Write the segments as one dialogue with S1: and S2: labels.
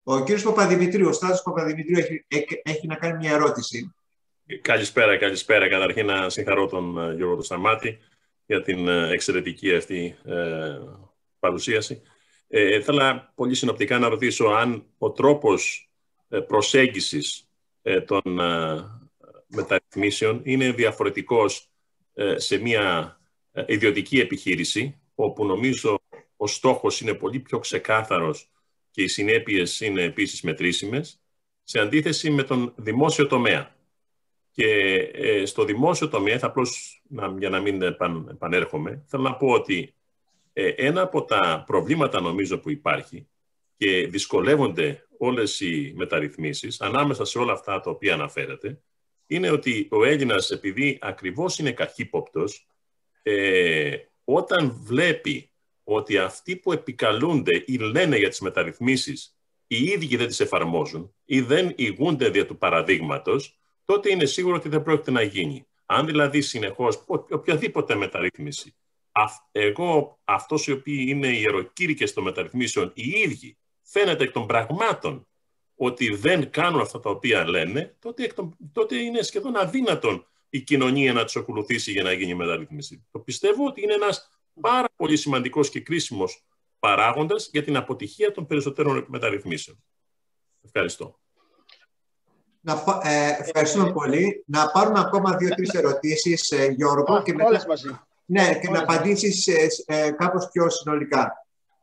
S1: Ο κύριος Παπαδημητρίου, ο Στάθος Παπαδημητρίου έχει να κάνει μια ερώτηση.
S2: Καλησπέρα. Καταρχήν να συγχαρώ τον Γιώργο του Σταμάτη για την εξαιρετική αυτή παρουσίαση. Ήθελα πολύ συνοπτικά να ρωτήσω αν ο τρόπος προσέγγισης των μεταρρυθμίσεων είναι διαφορετικός σε μια ιδιωτική επιχείρηση, όπου νομίζω ο στόχος είναι πολύ πιο ξεκάθαρος και οι συνέπειες είναι επίσης μετρήσιμες, σε αντίθεση με τον δημόσιο τομέα. Και στο δημόσιο τομέα, για να μην επανέρχομαι, θέλω να πω ότι ένα από τα προβλήματα νομίζω που υπάρχει και δυσκολεύονται όλες οι μεταρρυθμίσεις ανάμεσα σε όλα αυτά τα οποία αναφέρατε, είναι ότι ο Έλληνας, επειδή ακριβώς είναι καχύποπτος, όταν βλέπει ότι αυτοί που επικαλούνται ή λένε για τις μεταρρυθμίσεις οι ίδιοι δεν τις εφαρμόζουν ή δεν ηγούνται δια του παραδείγματος, τότε είναι σίγουρο ότι δεν πρόκειται να γίνει. Αν δηλαδή συνεχώς οποιαδήποτε μεταρρύθμιση, αυτός οι οποίοι είναι οι ιεροκήρυκες των μεταρρυθμίσεων οι ίδιοι φαίνεται εκ των πραγμάτων ότι δεν κάνουν αυτά τα οποία λένε, τότε είναι σχεδόν αδύνατον η κοινωνία να τους ακολουθήσει για να γίνει η μεταρρύθμιση. Το πιστεύω ότι είναι ένας πάρα πολύ σημαντικός και κρίσιμος παράγοντας για την αποτυχία των περισσότερων μεταρρυθμίσεων. Ευχαριστώ.
S1: Ευχαριστούμε πολύ. Να πάρουμε ακόμα 2-3 ερωτήσεις, Γιώργο, και
S3: μετά, μαζί.
S1: Ναι, και να απαντήσεις κάπως πιο συνολικά.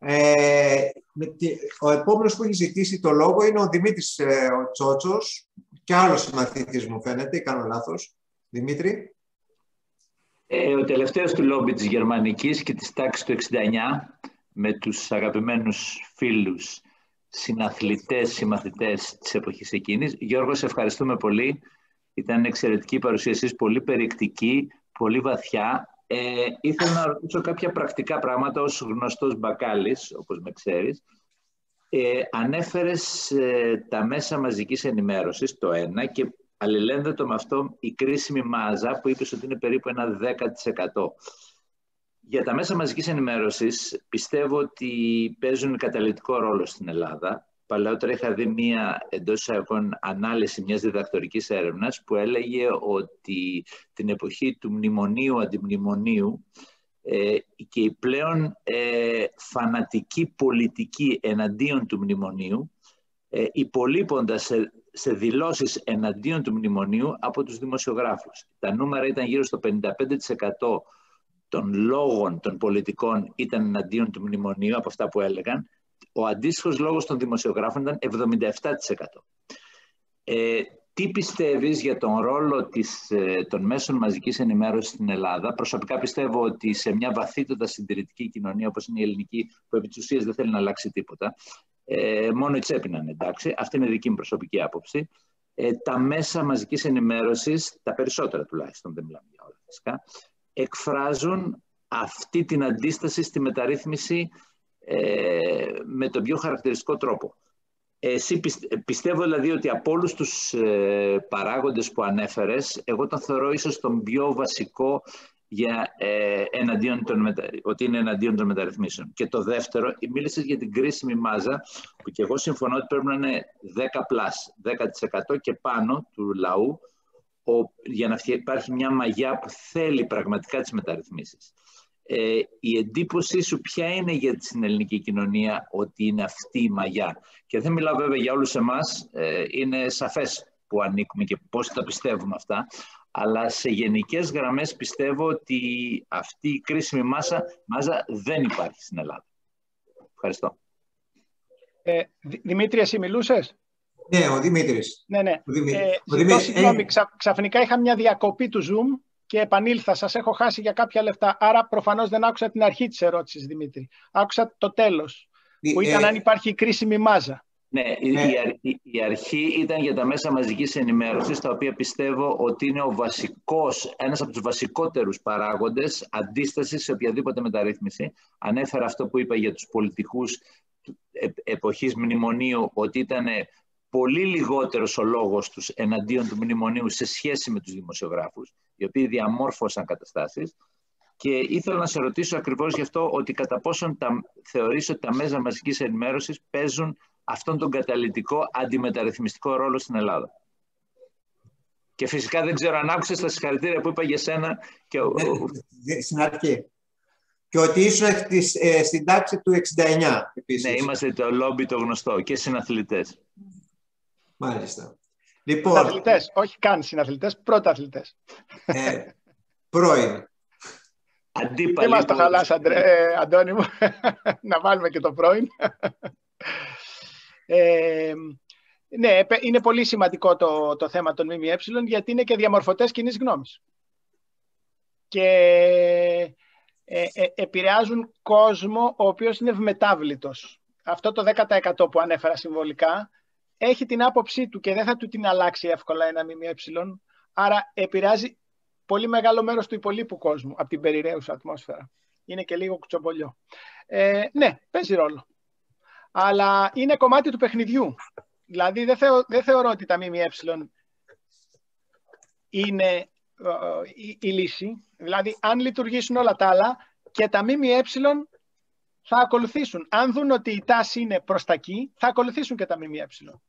S1: Ο επόμενος που έχει ζητήσει το λόγο είναι ο Δημήτρης ο Τσότσος και άλλος συμμαθητής μου φαίνεται, ή κάνω λάθος. Δημήτρη.
S4: Ο τελευταίος του λόμπι της Γερμανικής και της τάξης του 69, με τους αγαπημένους φίλους, συναθλητές, συμμαθητές της εποχής εκείνης. Γιώργο, σε ευχαριστούμε πολύ. Ήταν εξαιρετική η παρουσίασή, πολύ περιεκτική, πολύ βαθιά. Ήθελα να ρωτήσω κάποια πρακτικά πράγματα ως γνωστός μπακάλης, όπως με ξέρεις. Ανέφερες τα μέσα μαζικής ενημέρωσης, το ένα, και αλληλένδετο με αυτό η κρίσιμη μάζα που είπες ότι είναι περίπου ένα 10%. Για τα μέσα μαζικής ενημέρωσης πιστεύω ότι παίζουν καταλυτικό ρόλο στην Ελλάδα. Παλαιότερα είχα δει μία εντός εισαγωγικών ανάλυση μιας διδακτορικής έρευνας που έλεγε ότι την εποχή του μνημονίου-αντιμνημονίου και η πλέον φανατική πολιτική εναντίον του μνημονίου υπολείποντας σε δηλώσεις εναντίον του μνημονίου από τους δημοσιογράφους. Τα νούμερα ήταν γύρω στο 55% των λόγων των πολιτικών ήταν εναντίον του μνημονίου από αυτά που έλεγαν. Ο αντίστοιχος λόγος των δημοσιογράφων ήταν 77%. Τι πιστεύεις για τον ρόλο των μέσων μαζικής ενημέρωσης στην Ελλάδα? Προσωπικά πιστεύω ότι σε μια βαθύτατα συντηρητική κοινωνία όπως είναι η ελληνική, που επί της ουσίας δεν θέλει να αλλάξει τίποτα, μόνο η τσέπη να είναι εντάξει, αυτή είναι δική μου προσωπική άποψη, τα μέσα μαζικής ενημέρωσης, τα περισσότερα τουλάχιστον, δεν μιλάμε για όλα φυσικά, εκφράζουν αυτή την αντίσταση στη μεταρρύθμιση με τον πιο χαρακτηριστικό τρόπο. Εσύ πιστεύω δηλαδή ότι από όλους τους παράγοντες που ανέφερες, εγώ τον θεωρώ ίσως τον πιο βασικό για ότι είναι εναντίον των μεταρρυθμίσεων. Και το δεύτερο, μίλησες για την κρίσιμη μάζα, που και εγώ συμφωνώ ότι πρέπει να είναι 10% και πάνω του λαού, για να υπάρχει μια μαγιά που θέλει πραγματικά τις μεταρρυθμίσεις. Η εντύπωσή σου ποια είναι για την ελληνική κοινωνία ότι είναι αυτή η μαγιά? Και δεν μιλάω βέβαια για όλους εμάς, είναι σαφές που ανήκουμε και πώς τα πιστεύουμε αυτά, αλλά σε γενικές γραμμές πιστεύω ότι αυτή η κρίσιμη μάζα δεν υπάρχει στην Ελλάδα. Ευχαριστώ.
S3: Δημήτρη, εσύ μιλούσες?
S1: Ναι, ο Δημήτρης.
S3: Ναι. Συγγνώμη, ξαφνικά είχα μια διακοπή του Zoom και επανήλθα. Σας έχω χάσει για κάποια λεπτά. Άρα προφανώς δεν άκουσα την αρχή της ερώτησης, Δημήτρη. Άκουσα το τέλος, που ήταν αν υπάρχει κρίσιμη μάζα.
S4: Ναι, η αρχή ήταν για τα μέσα μαζικής ενημέρωσης, τα οποία πιστεύω ότι είναι ένας από τους βασικότερους παράγοντες αντίστασης σε οποιαδήποτε μεταρρύθμιση. Ανέφερα αυτό που είπα για τους πολιτικούς εποχής μνημονίου, ότι ήταν πολύ λιγότερος ο λόγος τους εναντίον του μνημονίου σε σχέση με τους δημοσιογράφους, οι οποίοι διαμόρφωσαν καταστάσεις. Και ήθελα να σε ρωτήσω ακριβώς γι' αυτό, ότι κατά πόσον θεωρείς ότι τα μέσα μαζικής ενημέρωσης παίζουν αυτόν τον καταλυτικό αντιμεταρρυθμιστικό ρόλο στην Ελλάδα. Και φυσικά δεν ξέρω αν άκουσες τα συγχαρητήρια που είπα για σένα.
S1: Στην αρχή. Και ότι ήσουν στην τάξη του 69 επίσης.
S4: Ναι, είμαστε το λόμπι το γνωστό και συναθλητές.
S1: Μάλιστα. Λοιπόν,
S3: συναθλητές, όχι καν συναθλητές, πρωταθλητές.
S1: Πρώην.
S3: Αντίπαλοι. Δεν μας το χαλάς, Αντώνη μου, να βάλουμε και το πρώην. Ναι, είναι πολύ σημαντικό το θέμα των ΜΜΕ, γιατί είναι και διαμορφωτές κοινής γνώμης. Και επηρεάζουν κόσμο ο οποίος είναι ευμετάβλητος. Αυτό το 10% που ανέφερα συμβολικά έχει την άποψή του και δεν θα του την αλλάξει εύκολα ένα ΜΜΕ, άρα επηρεάζει πολύ μεγάλο μέρος του υπολείπου κόσμου από την περιραίουσα ατμόσφαιρα. Είναι και λίγο κουτσομπολιό. Ναι, παίζει ρόλο. Αλλά είναι κομμάτι του παιχνιδιού. Δηλαδή δεν θεωρώ ότι τα ΜΜΕ είναι η λύση. Δηλαδή αν λειτουργήσουν όλα τα άλλα και τα ΜΜΕ θα ακολουθήσουν. Αν δουν ότι η τάση είναι προς τα εκεί, θα ακολουθήσουν και τα ΜΜΕ.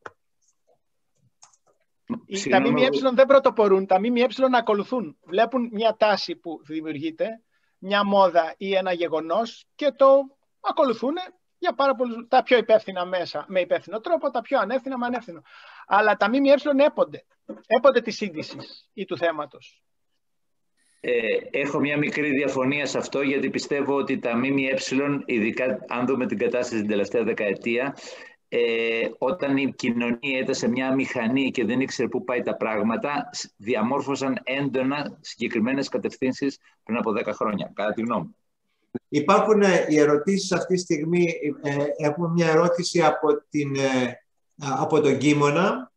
S3: Τα ΜΜΕ δεν πρωτοπορούν, τα ΜΜΕ ακολουθούν. Βλέπουν μια τάση που δημιουργείται, μια μόδα ή ένα γεγονός και το ακολουθούν για πάρα πολλούς, τα πιο υπεύθυνα μέσα με υπεύθυνο τρόπο, τα πιο ανεύθυνα με ανεύθυνο. Αλλά τα ΜΜΕ έπονται τη σύγκριση ή του θέματος.
S4: Έχω μια μικρή διαφωνία σε αυτό, γιατί πιστεύω ότι τα ΜΜΕ, ειδικά αν δούμε την κατάσταση την τελευταία δεκαετία, όταν η κοινωνία ήταν σε μια μηχανή και δεν ήξερε πού πάει τα πράγματα, διαμόρφωσαν έντονα συγκεκριμένες κατευθύνσεις πριν από 10 χρόνια, κατά τη γνώμη.
S1: Υπάρχουν οι ερωτήσεις αυτή τη στιγμή. Έχουμε μια ερώτηση από τον Κίμωνα.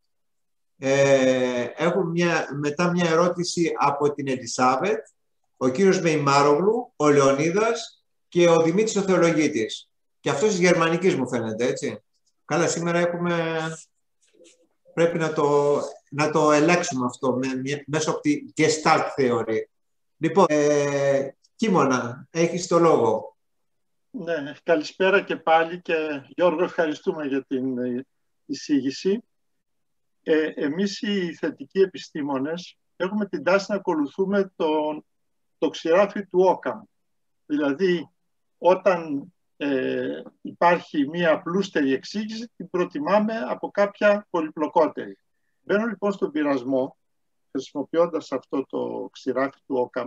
S1: Έχουμε μετά μια ερώτηση από την Ελισάβετ, ο κύριος Μεϊμάρογλου, ο Λεωνίδας και ο Δημήτρης ο Θεολογίτης. Και αυτός της γερμανικής μου φαίνεται, έτσι. Καλά, σήμερα πρέπει να το ελέγξουμε αυτό μέσω από τη Gestalt θεωρία. Λοιπόν, Κίμωνα, έχεις το λόγο.
S5: Ναι, καλησπέρα και πάλι και Γιώργο, ευχαριστούμε για την εισήγηση. Εμείς οι θετικοί επιστήμονες έχουμε την τάση να ακολουθούμε το ξηράφι του Όκαμ. Δηλαδή, όταν υπάρχει μία απλούστερη εξήγηση, την προτιμάμε από κάποια πολυπλοκότερη. Μπαίνω λοιπόν στον πειρασμό, χρησιμοποιώντας αυτό το ξηράφι του Όκαμ,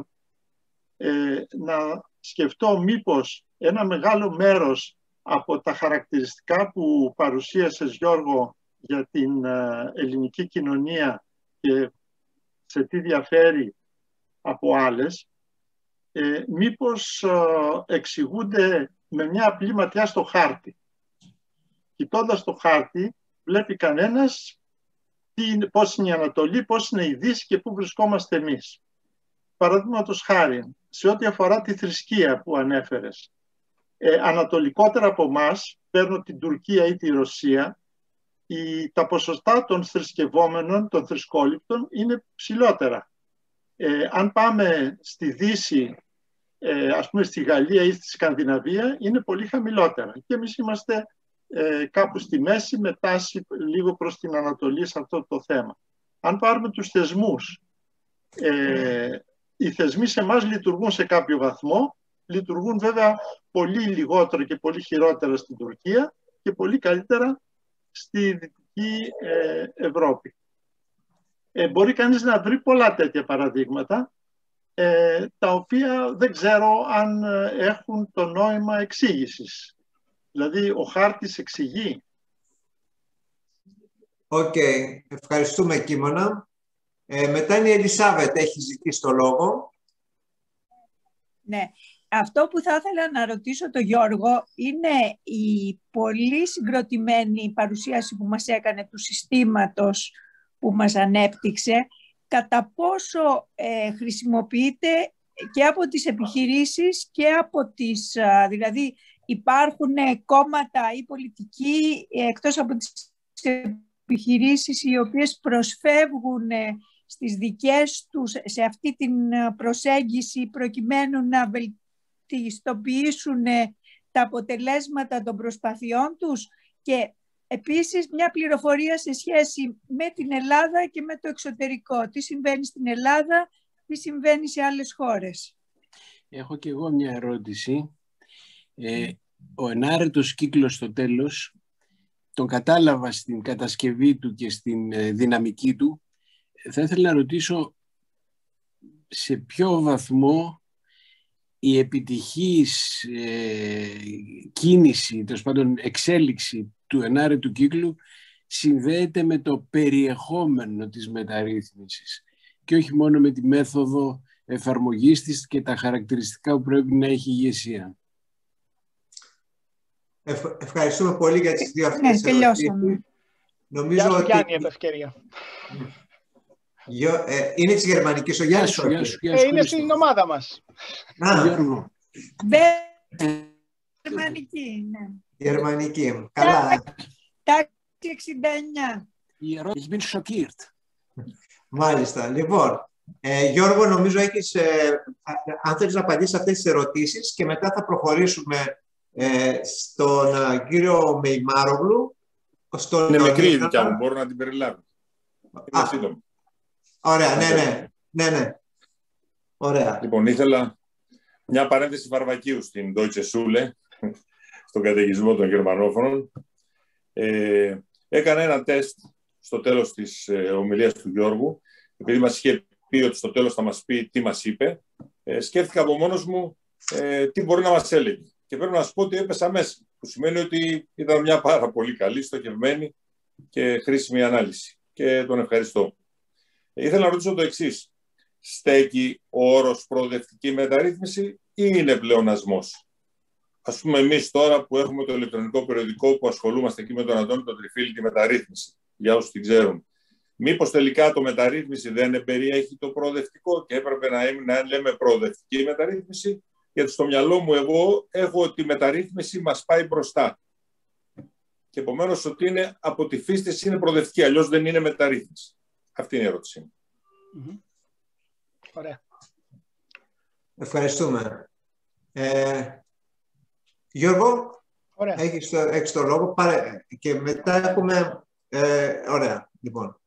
S5: να σκεφτώ μήπως ένα μεγάλο μέρος από τα χαρακτηριστικά που παρουσίασες, Γιώργο, για την ελληνική κοινωνία και σε τι διαφέρει από άλλες, μήπως εξηγούνται με μια απλή ματιά στο χάρτη. Κοιτώντας το χάρτη, βλέπει κανένας πώς είναι η Ανατολή, πώς είναι η Δύση και πού βρισκόμαστε εμείς. Παραδείγματος χάρη, σε ό,τι αφορά τη θρησκεία που ανέφερες, ανατολικότερα από εμάς, παίρνω την Τουρκία ή τη Ρωσία, τα ποσοστά των θρησκευόμενων, των θρησκόληπτων, είναι ψηλότερα. Αν πάμε στη Δύση, ας πούμε στη Γαλλία ή στη Σκανδιναβία, είναι πολύ χαμηλότερα. Και εμείς είμαστε κάπου στη μέση, με τάση λίγο προς την Ανατολή σε αυτό το θέμα. Αν πάρουμε τους θεσμούς, οι θεσμοί σε εμάς λειτουργούν σε κάποιο βαθμό, λειτουργούν βέβαια πολύ λιγότερο και πολύ χειρότερα στην Τουρκία και πολύ καλύτερα στη Δυτική Ευρώπη. Μπορεί κανείς να βρει πολλά τέτοια παραδείγματα, τα οποία δεν ξέρω αν έχουν το νόημα εξήγησης. Δηλαδή, ο χάρτης εξηγεί.
S1: Οκ. Ευχαριστούμε, Κίμωνα. Μετά είναι η Ελισάβετ, έχει ζητήσει το λόγο.
S6: Ναι. Αυτό που θα ήθελα να ρωτήσω τον Γιώργο είναι η πολύ συγκροτημένη παρουσίαση που μας έκανε του συστήματος που μας ανέπτυξε, κατά πόσο χρησιμοποιείται και από τις επιχειρήσεις και από τις, δηλαδή υπάρχουν κόμματα ή πολιτικοί εκτός από τις επιχειρήσεις οι οποίες προσφεύγουν στις δικές τους σε αυτή την προσέγγιση προκειμένου να βελτιστοποιήσουν τα αποτελέσματα των προσπαθειών τους, και Επίσης, μια πληροφορία σε σχέση με την Ελλάδα και με το εξωτερικό. Τι συμβαίνει στην Ελλάδα, τι συμβαίνει σε άλλες χώρες.
S7: Έχω και εγώ μια ερώτηση. Ο ενάρετος κύκλος στο τέλος, τον κατάλαβα στην κατασκευή του και στην δυναμική του. Θα ήθελα να ρωτήσω σε ποιο βαθμό η επιτυχής κίνηση, τέλος πάντων εξέλιξη του ενάρετου κύκλου συνδέεται με το περιεχόμενο της μεταρρύθμισης και όχι μόνο με τη μέθοδο εφαρμογής της και τα χαρακτηριστικά που πρέπει να έχει η ηγεσία.
S1: Ευχαριστούμε πολύ για τις δύο αυτές ερωτήσεις. Νομίζω ότι... Είναι της γερμανικής ο Γιάννης.
S3: Είναι στην ομάδα μας.
S7: Γιώργο.
S6: Γερμανική, ναι.
S1: Γερμανική. Καλά.
S6: Τάξη 69.
S7: Η ερώτηση bin schockiert.
S1: Μάλιστα. Λοιπόν, Γιώργο, νομίζω έχεις, αν θέλεις να απαντήσεις αυτές τις ερωτήσεις και μετά θα προχωρήσουμε στον κύριο Μεϊμάρογλου.
S8: Είναι μικρή η δικιά μου, μπορώ να την περιλάβω. Είναι σύντομη.
S1: Ωραία, ναι. Ωραία.
S8: Λοιπόν, ήθελα μια παρένθεση Βαρβακίου στην Deutsche Schule, στον καταιγισμό των γερμανόφωνων. Έκανα ένα τεστ στο τέλος της ομιλίας του Γιώργου, επειδή μας είχε πει ότι στο τέλος θα μας πει τι μας είπε. Σκέφτηκα από μόνος μου τι μπορεί να μας έλεγε. Και πρέπει να σας πω ότι έπεσα μέσα, που σημαίνει ότι ήταν μια πάρα πολύ καλή, στοχευμένη και χρήσιμη ανάλυση. Και τον ευχαριστώ. Ήθελα να ρωτήσω το εξής. Στέκει ο όρος προοδευτική μεταρρύθμιση ή είναι πλεονασμός? Ας πούμε εμείς τώρα που έχουμε το ηλεκτρονικό περιοδικό που ασχολούμαστε εκεί με τον Αντώνη τον Τριφίλη τη μεταρρύθμιση, για όσους την ξέρουν. Μήπως τελικά το μεταρρύθμιση δεν περιέχει το προοδευτικό και έπρεπε να λέμε προοδευτική μεταρρύθμιση, γιατί στο μυαλό μου εγώ έχω ότι η μεταρρύθμιση μας πάει μπροστά. Και επομένως ότι είναι από τη φύση της είναι προοδευτική, αλλιώς δεν είναι μεταρρύθμιση. Αυτή είναι η ερώτησή μου.
S3: Ωραία.
S1: Ευχαριστούμε. Γιώργο, έχεις το λόγο και μετά έχουμε... ωραία, λοιπόν.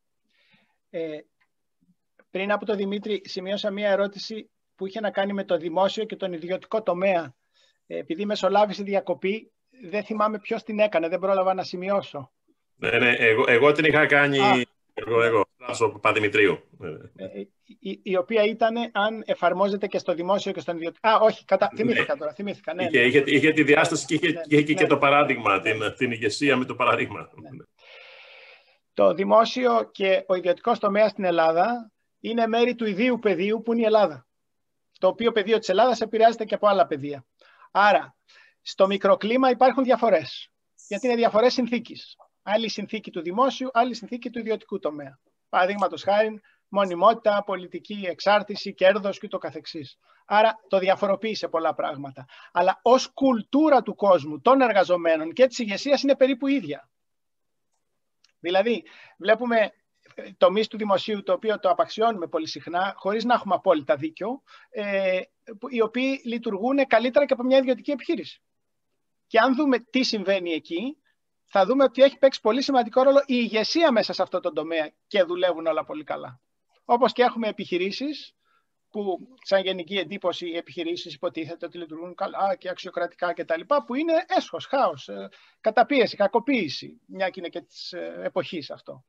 S3: Πριν από τον Δημήτρη, σημείωσα μία ερώτηση που είχε να κάνει με το δημόσιο και τον ιδιωτικό τομέα. Επειδή μεσολάβησε διακοπή, δεν θυμάμαι ποιος την έκανε, δεν πρόλαβα να σημειώσω.
S2: Ναι, εγώ την είχα κάνει... Εγώ, Στράτος Παπαδημητρίου.
S3: Η οποία ήταν αν εφαρμόζεται και στο δημόσιο και στον ιδιωτικό. Όχι, θυμήθηκα τώρα. Ναι,
S2: είχε τη διάσταση και είχε και το παράδειγμα, την ηγεσία με το παράδειγμα.
S3: Ναι. Το δημόσιο και ο ιδιωτικός τομέας στην Ελλάδα είναι μέρη του ιδίου πεδίου που είναι η Ελλάδα. Το οποίο πεδίο της Ελλάδας επηρεάζεται και από άλλα πεδία. Άρα, στο μικροκλίμα υπάρχουν διαφορές. Γιατί είναι διαφορές συνθήκης. Άλλη συνθήκη του δημόσιου, άλλη συνθήκη του ιδιωτικού τομέα. Παραδείγματος χάριν, μονιμότητα, πολιτική εξάρτηση, κέρδος κ.ο.κ. Άρα το διαφοροποιεί σε πολλά πράγματα. Αλλά ως κουλτούρα του κόσμου, των εργαζομένων και της ηγεσίας είναι περίπου ίδια. Δηλαδή, βλέπουμε τομείς του δημοσίου, το οποίο το απαξιώνουμε πολύ συχνά, χωρίς να έχουμε απόλυτα δίκιο, οι οποίοι λειτουργούν καλύτερα και από μια ιδιωτική επιχείρηση. Και αν δούμε τι συμβαίνει εκεί, θα δούμε ότι έχει παίξει πολύ σημαντικό ρόλο η ηγεσία μέσα σε αυτό το τομέα και δουλεύουν όλα πολύ καλά. Όπως και έχουμε επιχειρήσεις που, σαν γενική εντύπωση, οι επιχειρήσεις υποτίθεται ότι λειτουργούν καλά και αξιοκρατικά κτλ. Που είναι έσχος, χάος, καταπίεση, κακοποίηση, μια και είναι και της εποχής αυτό.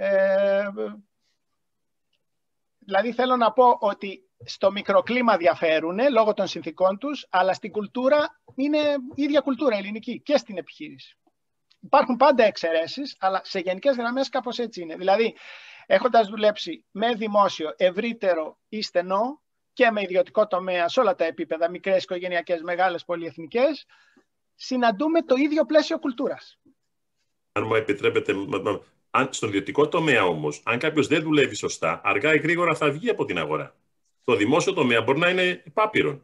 S3: Δηλαδή θέλω να πω ότι στο μικροκλίμα διαφέρουν λόγω των συνθήκων τους, αλλά στην κουλτούρα είναι η ίδια κουλτούρα ελληνική και στην επιχείρηση. Υπάρχουν πάντα εξαιρέσεις, αλλά σε γενικές γραμμές κάπως έτσι είναι. Δηλαδή, έχοντας δουλέψει με δημόσιο ευρύτερο ή στενό και με ιδιωτικό τομέα σε όλα τα επίπεδα, μικρές οικογενειακές, μεγάλες πολυεθνικές, συναντούμε το ίδιο πλαίσιο κουλτούρας.
S2: Αν μου επιτρέπετε, στον ιδιωτικό τομέα όμως, αν κάποιος δεν δουλεύει σωστά, αργά ή γρήγορα θα βγει από την αγορά. Το δημόσιο τομέα μπορεί να είναι επάπειρον.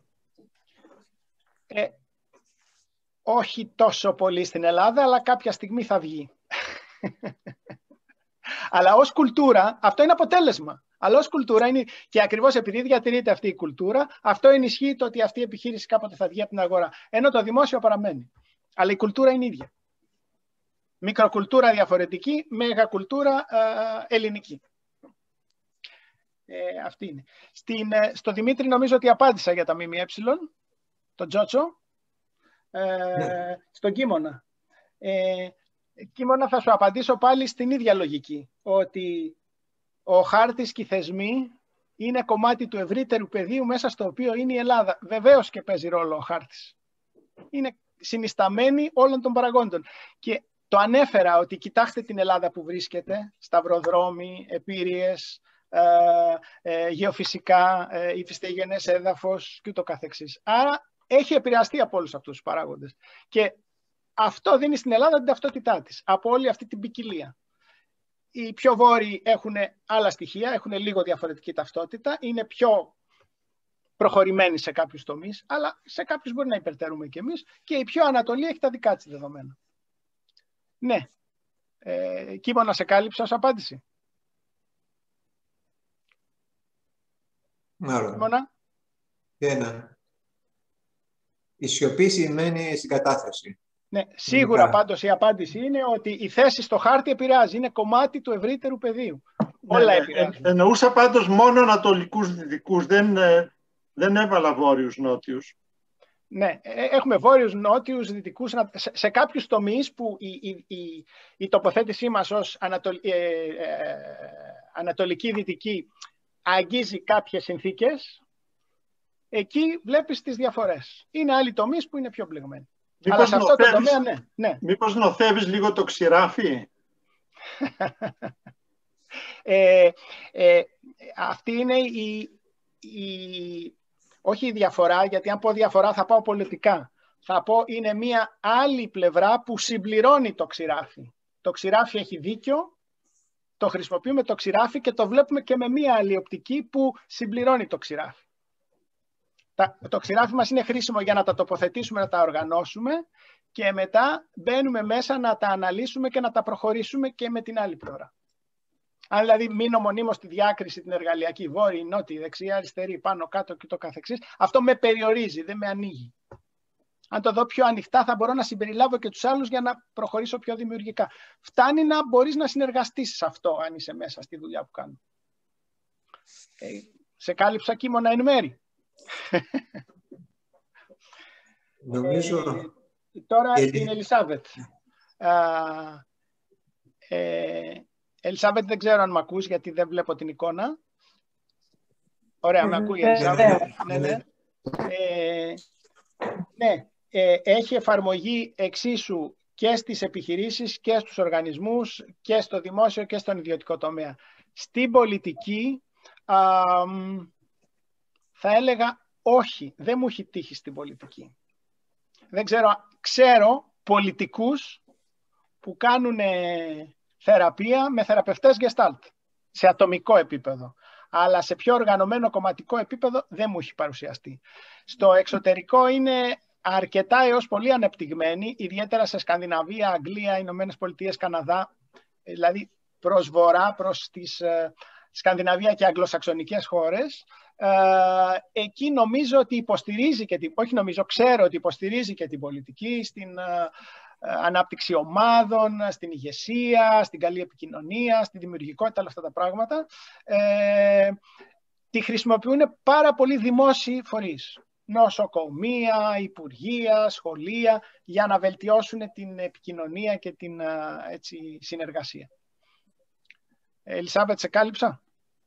S3: Όχι τόσο πολύ στην Ελλάδα, αλλά κάποια στιγμή θα βγει. Αλλά ως κουλτούρα, αυτό είναι αποτέλεσμα. Αλλά ως κουλτούρα είναι, και ακριβώς επειδή διατηρείται αυτή η κουλτούρα, αυτό ενισχύει το ότι αυτή η επιχείρηση κάποτε θα βγει από την αγορά. Ενώ το δημόσιο παραμένει. Αλλά η κουλτούρα είναι ίδια. Μικροκουλτούρα διαφορετική, μεγακουλτούρα ελληνική. Αυτή είναι. Στο Δημήτρη νομίζω ότι απάντησα για τα ΜΜΕ, τον Τζότσο. Στον Κίμωνα. Κίμωνα, θα σου απαντήσω πάλι στην ίδια λογική, ότι ο χάρτης και οι θεσμοί είναι κομμάτι του ευρύτερου πεδίου μέσα στο οποίο είναι η Ελλάδα. Βεβαίως και παίζει ρόλο ο χάρτης. Είναι συνισταμένη όλων των παραγόντων. Και το ανέφερα ότι κοιτάξτε την Ελλάδα που βρίσκεται, σταυροδρόμοι, επίρειες, γεωφυσικά, υφιστεγενές έδαφος και ούτω καθεξής. Άρα έχει επηρεαστεί από όλους αυτούς τους παράγοντες. Και αυτό δίνει στην Ελλάδα την ταυτότητά της, από όλη αυτή την ποικιλία. Οι πιο βόρειοι έχουν άλλα στοιχεία, έχουν λίγο διαφορετική ταυτότητα, είναι πιο προχωρημένοι σε κάποιους τομείς, αλλά σε κάποιους μπορεί να υπερτερούμε κι εμείς, και η πιο Ανατολή έχει τα δικά της δεδομένα. Ναι. Κίμωνα, σε κάλυψα ως απάντηση.
S1: Κίμωνα. Ένα. Η σιωπή σημαίνει συγκατάθεση.
S3: Ναι, σίγουρα πάντως η απάντηση είναι ότι η θέση στο χάρτη επηρεάζει. Είναι κομμάτι του ευρύτερου πεδίου. Όλα επηρεάζουν.
S5: Εννοούσα πάντως μόνο ανατολικούς δυτικούς, δεν έβαλα βόρειους-νότιους.
S3: Ναι, έχουμε βόρειους, νότιους, δυτικούς, σε κάποιους τομείς που η τοποθέτησή μας ως ανατολική-δυτική αγγίζει κάποιες συνθήκες, εκεί βλέπεις τις διαφορές. Είναι άλλοι τομείς που είναι πιο μπλεγμένοι. Αλλά σε αυτό το τομέα, ναι.
S5: Μήπως νοθεύεις λίγο το ξηράφι?
S3: Αυτή είναι όχι η διαφορά, γιατί αν πω διαφορά θα πάω πολιτικά. Θα πω είναι μία άλλη πλευρά που συμπληρώνει το ξηράφι. Το ξηράφι έχει δίκιο, το χρησιμοποιούμε το ξηράφι και το βλέπουμε και με μία άλλη οπτική που συμπληρώνει το ξηράφι. Το ξηράφι μας είναι χρήσιμο για να τα τοποθετήσουμε, να τα οργανώσουμε και μετά μπαίνουμε μέσα να τα αναλύσουμε και να τα προχωρήσουμε και με την άλλη πλευρά. Αν δηλαδή μείνω μονίμως στη διάκριση την εργαλειακή, βόρειη, νότιη, δεξιά, αριστερή, πάνω, κάτω και το καθεξής, αυτό με περιορίζει, δεν με ανοίγει. Αν το δω πιο ανοιχτά θα μπορώ να συμπεριλάβω και τους άλλους για να προχωρήσω πιο δημιουργικά. Φτάνει να μπορείς να συνεργαστείς σε αυτό, αν είσαι μέσα στη δουλειά που κάνω. Σε κάλυψα, Κίμωνα, εν μέρη.
S1: Νομίζω...
S3: Τώρα την Ελισάβετ. Ελισάβετ, δεν ξέρω αν μ' ακούς, γιατί δεν βλέπω την εικόνα. Ωραία, με ακούει η Ελισάβετ. Ναι, έχει εφαρμογή εξίσου και στις επιχειρήσεις και στους οργανισμούς και στο δημόσιο και στον ιδιωτικό τομέα. Στην πολιτική, θα έλεγα όχι, δεν μου έχει τύχει στην πολιτική. Δεν ξέρω πολιτικούς που κάνουν θεραπεία με θεραπευτές Gestalt, σε ατομικό επίπεδο. Αλλά σε πιο οργανωμένο κομματικό επίπεδο δεν μου έχει παρουσιαστεί. Στο εξωτερικό είναι αρκετά έως πολύ ανεπτυγμένοι, ιδιαίτερα σε Σκανδιναβία, Αγγλία, Ηνωμένες Πολιτείες, Καναδά, δηλαδή προς βορρά, προς τις Σκανδιναβία και αγγλοσαξονικές χώρες. Εκεί νομίζω ότι υποστηρίζει ξέρω ότι υποστηρίζει και την πολιτική, στην ανάπτυξη ομάδων, στην ηγεσία, στην καλή επικοινωνία, στη δημιουργικότητα, όλα αυτά τα πράγματα. Τη χρησιμοποιούν πάρα πολλοί δημόσιοι φορείς. Νοσοκομεία, υπουργεία, σχολεία, για να βελτιώσουν την επικοινωνία και την συνεργασία. Ελισάβετ, σε κάλυψα?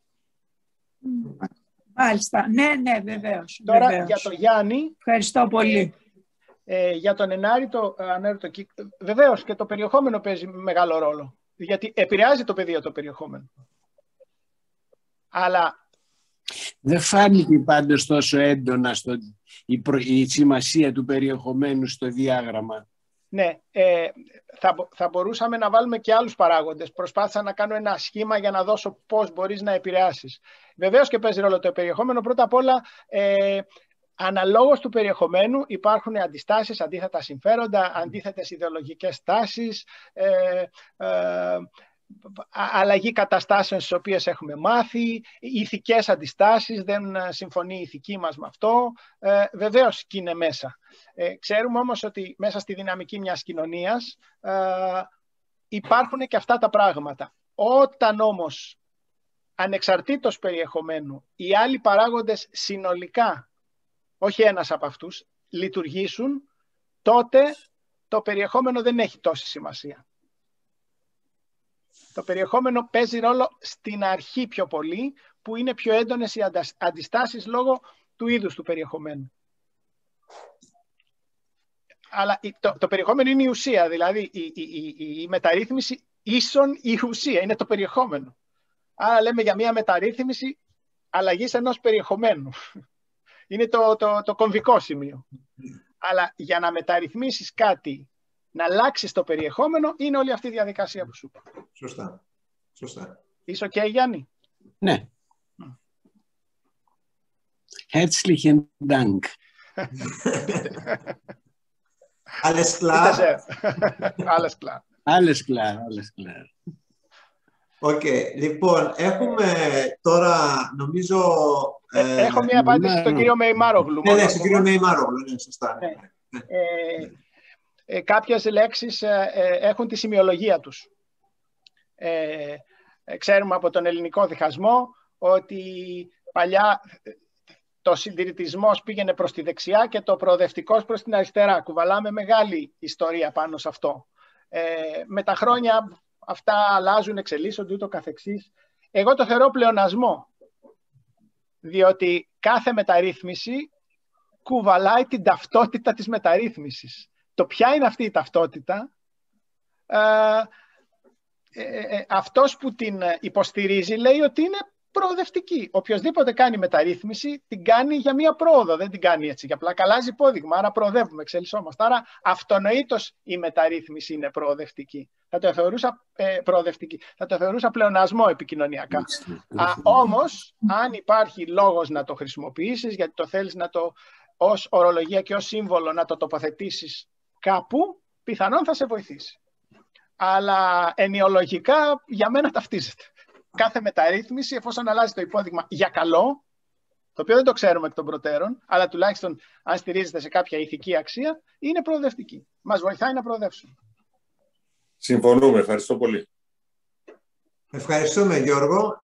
S6: Μάλιστα. Ναι, βεβαίως.
S3: Τώρα
S6: βεβαίως.
S3: Για τον Γιάννη.
S6: Ευχαριστώ πολύ.
S3: Για τον ενάρετο κύκλο, βεβαίως και το περιεχόμενο παίζει μεγάλο ρόλο. Γιατί επηρεάζει το πεδίο το περιεχόμενο. Αλλά...
S7: Δεν φάνηκε πάντως τόσο έντονα η σημασία του περιεχομένου στο διάγραμμα.
S3: Ναι, θα μπορούσαμε να βάλουμε και άλλους παράγοντες. Προσπάθησα να κάνω ένα σχήμα για να δώσω πώς μπορείς να επηρεάσεις. Βεβαίως και παίζει ρόλο το περιεχόμενο. Πρώτα απ' όλα, αναλόγως του περιεχομένου υπάρχουν αντιστάσεις, αντίθετα συμφέροντα, αντίθετες ιδεολογικές τάσεις, αλλαγή καταστάσεων στις οποίες έχουμε μάθει, ηθικές αντιστάσεις, δεν συμφωνεί η ηθική μας με αυτό. Βεβαίως και είναι μέσα. Ξέρουμε όμως ότι μέσα στη δυναμική μιας κοινωνίας υπάρχουν και αυτά τα πράγματα. Όταν όμως, ανεξαρτήτως περιεχομένου, οι άλλοι παράγοντες συνολικά, όχι ένας από αυτούς, λειτουργήσουν, τότε το περιεχόμενο δεν έχει τόση σημασία. Το περιεχόμενο παίζει ρόλο στην αρχή πιο πολύ, που είναι πιο έντονες οι αντιστάσεις λόγω του είδους του περιεχομένου. Αλλά το περιεχόμενο είναι η ουσία, δηλαδή η μεταρρύθμιση ίσον η ουσία, είναι το περιεχόμενο. Άρα λέμε για μια μεταρρύθμιση αλλαγής ενός περιεχομένου. Είναι το κομβικό σημείο. Αλλά για να μεταρρυθμίσεις κάτι, να αλλάξεις το περιεχόμενο, είναι όλη αυτή η διαδικασία που σου είπα.
S1: Σωστά.
S3: Είσαι οκ, Γιάννη?
S7: Ναι. Herzlichen Dank.
S1: Alles klar.
S3: Alles klar.
S7: Alles klar, alles klar.
S1: Οκ. Λοιπόν, έχουμε τώρα, νομίζω...
S3: Έχω μία απάντηση στον κύριο Μεϊμάρογλου.
S1: Ναι, στον κύριο Μεϊμάρογλου, ναι, σωστά.
S3: Κάποιες λέξεις έχουν τη σημειολογία τους. Ξέρουμε από τον ελληνικό διχασμό ότι παλιά το συντηρητισμός πήγαινε προς τη δεξιά και το προοδευτικός προς την αριστερά. Κουβαλάμε μεγάλη ιστορία πάνω σε αυτό. Με τα χρόνια αυτά αλλάζουν, εξελίσσονται ούτω καθεξής. Εγώ το θεωρώ πλεονασμό, διότι κάθε μεταρρύθμιση κουβαλάει την ταυτότητα της μεταρρύθμισης. Το ποια είναι αυτή η ταυτότητα, αυτός που την υποστηρίζει λέει ότι είναι προοδευτική. Οποιοςδήποτε κάνει μεταρρύθμιση την κάνει για μία πρόοδο, δεν την κάνει έτσι για απλά. Αλλάζει υπόδειγμα, άρα προοδεύουμε, εξελισσόμαστε. Άρα αυτονοήτως η μεταρρύθμιση είναι προοδευτική. Θα το θεωρούσα προοδευτική. Θα το θεωρούσα πλεονασμό επικοινωνιακά. Όμως, αν υπάρχει λόγος να το χρησιμοποιήσεις, γιατί το θέλεις να το ως ορολογία και ως σύμβολο να το τοποθετήσεις κάπου, πιθανόν θα σε βοηθήσει. Αλλά ενοιολογικά για μένα ταυτίζεται. Κάθε μεταρρύθμιση, εφόσον αλλάζει το υπόδειγμα για καλό, το οποίο δεν το ξέρουμε εκ των προτέρων, αλλά τουλάχιστον αν στηρίζεται σε κάποια ηθική αξία, είναι προοδευτική. Μας βοηθάει να προοδεύσουμε.
S8: Συμφωνούμε. Ευχαριστώ πολύ.
S1: Ευχαριστούμε, Γιώργο.